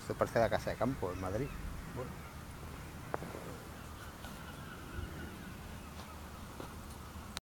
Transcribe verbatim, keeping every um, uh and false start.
Esto parece la casa de campo en Madrid. Bueno,